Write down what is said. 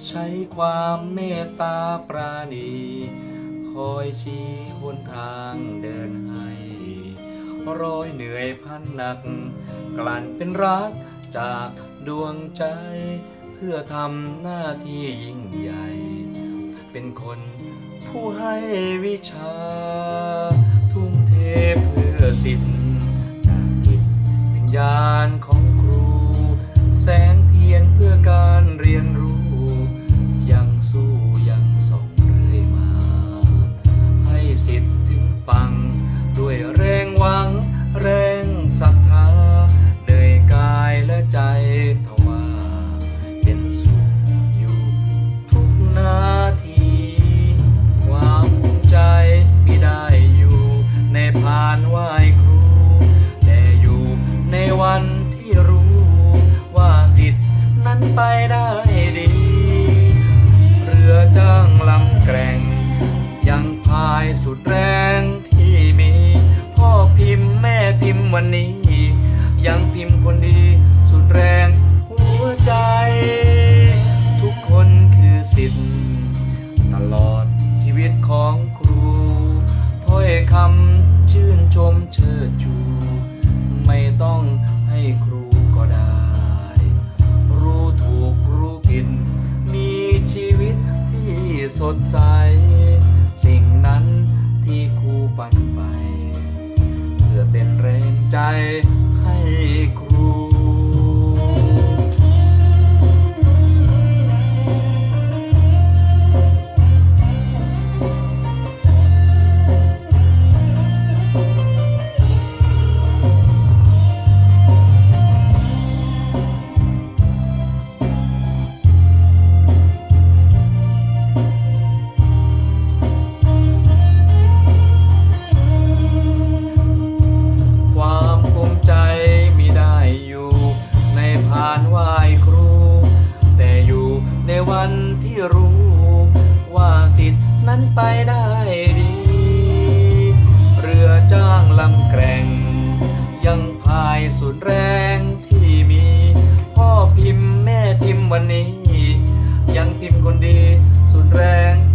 ใช้ความเมตตาปราณีคอยชี้หนทางเดินให้ร้อยเหนื่อยพันหนักกลั่นเป็นรักจากดวงใจเพื่อทำหน้าที่ยิ่งใหญ่เป็นคนผู้ให้วิชาทุ่มเทเพื่อศิลป์จากจิตวิญญาณของครูแสงเทียนเพื่อการเรียนรู้ยังสู้ยังส่งเรื่อยมาให้สิทธิ์ถึงฟังด้วยแรงหวังแรงศรัทธาเนื่อยกายและใจทว่าเป็นสุขอยู่ทุกนาทีความภูมิใจมิได้อยู่ในพานไหว้ครูแต่อยู่ในวันที่รู้ว่าสิทธิ์นั้นไปได้ดีเรือจ้างลำแกร่งยังพายสุดแรงที่มีพ่อพิมพ์แม่พิมพ์วันนี้ยังพิมพ์คนดีสุดแรงหัวใจทุกคนคือศิษย์ตลอดชีวิตของครูถ้อยคำชื่นชมเชิดชูไม่ต้องให้ครูก็ได้รู้ถูกรู้ผิดมีชีวิตที่สดใสสิ่งนั้นที่ครูฝันใฝ่เพื่อเป็นแรงใจให้ครูไหว้ครูแต่อยู่ในวันที่รู้ว่าสิทธิ์นั้นไปได้ดีเรือจ้างลำแกร่งยังพายสุดแรงที่มีพ่อพิมพ์แม่พิมพ์วันนี้ยังพิมพ์คนดีสุดแรง